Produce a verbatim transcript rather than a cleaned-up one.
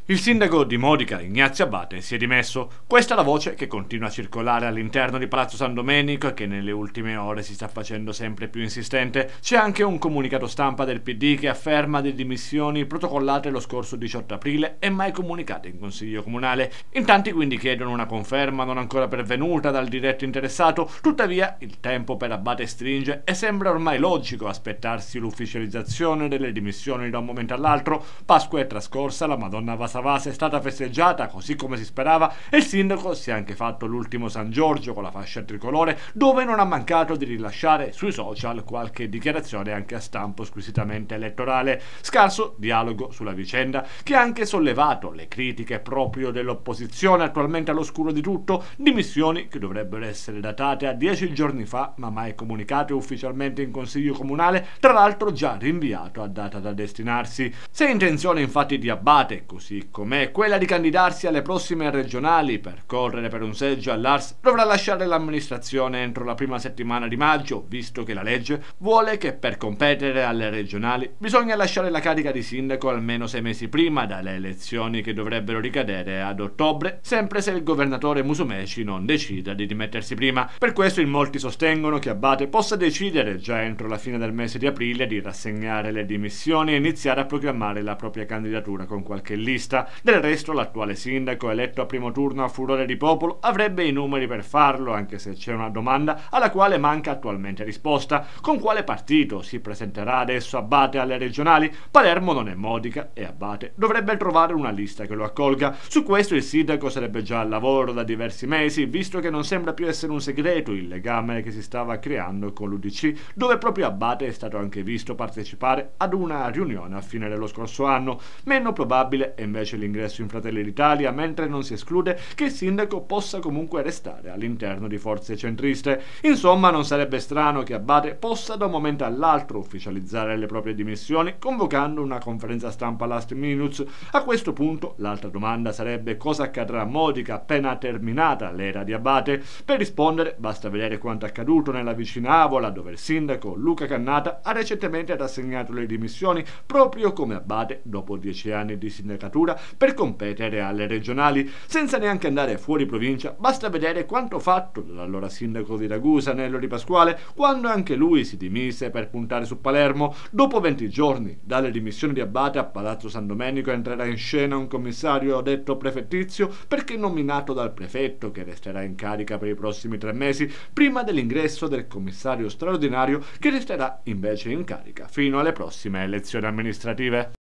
Il sindaco di Modica, Ignazio Abate, si è dimesso. Questa è la voce che continua a circolare all'interno di Palazzo San Domenico e che nelle ultime ore si sta facendo sempre più insistente. C'è anche un comunicato stampa del P D che afferma le dimissioni protocollate lo scorso diciotto aprile e mai comunicate in Consiglio Comunale. In tanti quindi chiedono una conferma non ancora pervenuta dal diretto interessato. Tuttavia il tempo per Abate stringe e sembra ormai logico aspettarsi l'ufficializzazione delle dimissioni da un momento all'altro. Pasqua è trascorsa, la Madonna va Savase è stata festeggiata così come si sperava e il sindaco si è anche fatto l'ultimo San Giorgio con la fascia tricolore, dove non ha mancato di rilasciare sui social qualche dichiarazione anche a stampo squisitamente elettorale. Scarso dialogo sulla vicenda che ha anche sollevato le critiche proprio dell'opposizione attualmente all'oscuro di tutto, dimissioni che dovrebbero essere datate a dieci giorni fa ma mai comunicate ufficialmente in Consiglio Comunale, tra l'altro già rinviato a data da destinarsi. Se è intenzione infatti di Abate, così com'è quella di candidarsi alle prossime regionali per correre per un seggio all'A R S, dovrà lasciare l'amministrazione entro la prima settimana di maggio, visto che la legge vuole che per competere alle regionali bisogna lasciare la carica di sindaco almeno sei mesi prima dalle elezioni che dovrebbero ricadere ad ottobre, sempre se il governatore Musumeci non decida di dimettersi prima. Per questo in molti sostengono che Abate possa decidere già entro la fine del mese di aprile di rassegnare le dimissioni e iniziare a proclamare la propria candidatura con qualche lista. Del resto l'attuale sindaco, eletto a primo turno a furore di popolo, avrebbe i numeri per farlo, anche se c'è una domanda alla quale manca attualmente risposta: con quale partito si presenterà adesso Abate alle regionali? Palermo non è Modica e Abate dovrebbe trovare una lista che lo accolga. Su questo il sindaco sarebbe già al lavoro da diversi mesi, visto che non sembra più essere un segreto il legame che si stava creando con l'U D C, dove proprio Abate è stato anche visto partecipare ad una riunione a fine dello scorso anno. Meno probabile è invece l'ingresso in Fratelli d'Italia, mentre non si esclude che il sindaco possa comunque restare all'interno di forze centriste. Insomma, non sarebbe strano che Abate possa da un momento all'altro ufficializzare le proprie dimissioni convocando una conferenza stampa last minute. A questo punto l'altra domanda sarebbe cosa accadrà a Modica appena terminata l'era di Abate. Per rispondere basta vedere quanto accaduto nella vicina Avola, dove il sindaco Luca Cannata ha recentemente rassegnato le dimissioni proprio come Abate dopo dieci anni di sindacatura per competere alle regionali. Senza neanche andare fuori provincia, basta vedere quanto fatto dall'allora sindaco di Ragusa, Nello Di Pasquale, quando anche lui si dimise per puntare su Palermo. Dopo venti giorni dalle dimissioni di Abate, a Palazzo San Domenico entrerà in scena un commissario detto prefettizio perché nominato dal prefetto, che resterà in carica per i prossimi tre mesi prima dell'ingresso del commissario straordinario, che resterà invece in carica fino alle prossime elezioni amministrative.